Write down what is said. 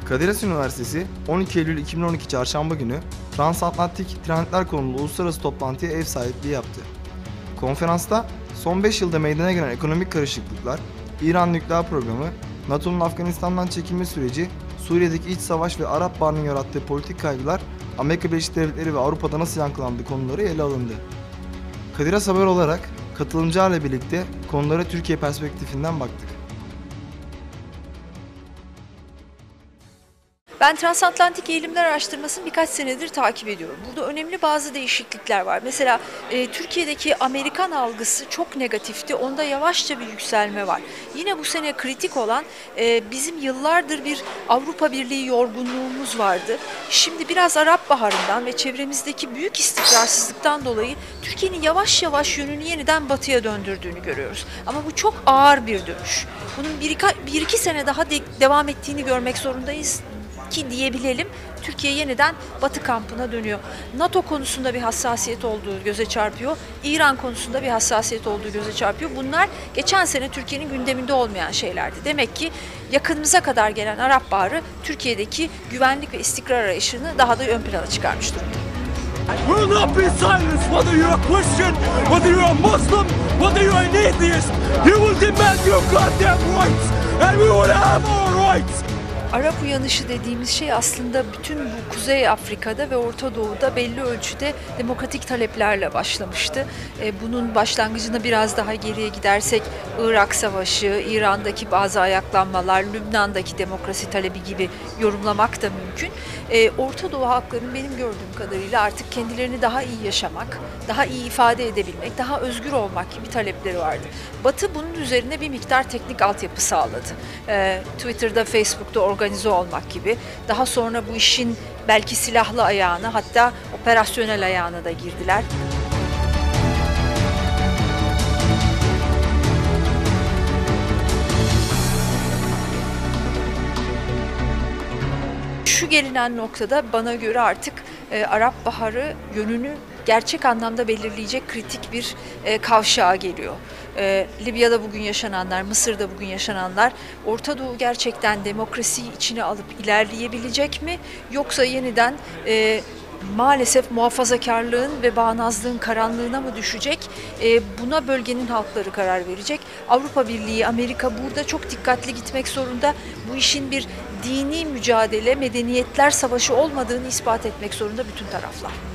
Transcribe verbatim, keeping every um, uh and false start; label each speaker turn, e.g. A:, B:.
A: Kadir Has Üniversitesi on iki Eylül iki bin on iki Çarşamba günü Transatlantik Trendler konulu uluslararası toplantıya ev sahipliği yaptı. Konferansta son beş yılda meydana gelen ekonomik karışıklıklar, İran nükleer programı, NATO'nun Afganistan'dan çekilme süreci, Suriye'deki iç savaş ve Arap Baharı'nın yarattığı politik kaygılar, Amerika Birleşik Devletleri ve Avrupa'da nasıl yankılandığı konuları ele alındı. Kadir Has Haber olarak katılımcılarla birlikte konulara Türkiye perspektifinden baktık.
B: Ben transatlantik eğilimler araştırmasını birkaç senedir takip ediyorum. Burada önemli bazı değişiklikler var. Mesela e, Türkiye'deki Amerikan algısı çok negatifti. Onda yavaşça bir yükselme var. Yine bu sene kritik olan e, bizim yıllardır bir Avrupa Birliği yorgunluğumuz vardı. Şimdi biraz Arap Baharı'ndan ve çevremizdeki büyük istikrarsızlıktan dolayı Türkiye'nin yavaş yavaş yönünü yeniden batıya döndürdüğünü görüyoruz. Ama bu çok ağır bir dönüş. Bunun bir iki, bir iki sene daha de, devam ettiğini görmek zorundayız ki diyebilelim, Türkiye yeniden Batı kampına dönüyor. NATO konusunda bir hassasiyet olduğu göze çarpıyor. İran konusunda bir hassasiyet olduğu göze çarpıyor. Bunlar geçen sene Türkiye'nin gündeminde olmayan şeylerdi. Demek ki yakınımıza kadar gelen Arap Baharı Türkiye'deki güvenlik ve istikrar arayışını daha da ön plana çıkarmış durumda.
C: We will not be silenced whether you're a Christian, whether you're a Muslim, whether you're an atheist. You will demand your goddamn rights and we will have our rights.
B: Arap uyanışı dediğimiz şey aslında bütün bu Kuzey Afrika'da ve Orta Doğu'da belli ölçüde demokratik taleplerle başlamıştı. Bunun başlangıcına biraz daha geriye gidersek Irak Savaşı, İran'daki bazı ayaklanmalar, Lübnan'daki demokrasi talebi gibi yorumlamak da mümkün. Orta Doğu halklarının benim gördüğüm kadarıyla artık kendilerini daha iyi yaşamak, daha iyi ifade edebilmek, daha özgür olmak gibi talepleri vardı. Batı bunun üzerine bir miktar teknik altyapı sağladı. Twitter'da, Facebook'ta organize olmak gibi. Daha sonra bu işin belki silahlı ayağına, hatta operasyonel ayağına da girdiler. Şu gelinen noktada bana göre artık e, Arap Baharı yönünü gerçek anlamda belirleyecek kritik bir e, kavşağa geliyor. E, Libya'da bugün yaşananlar, Mısır'da bugün yaşananlar, Orta Doğu gerçekten demokrasiyi içine alıp ilerleyebilecek mi? Yoksa yeniden e, maalesef muhafazakarlığın ve bağnazlığın karanlığına mı düşecek? E, buna bölgenin halkları karar verecek. Avrupa Birliği, Amerika burada çok dikkatli gitmek zorunda. Bu işin bir dini mücadele, medeniyetler savaşı olmadığını ispat etmek zorunda bütün taraflar.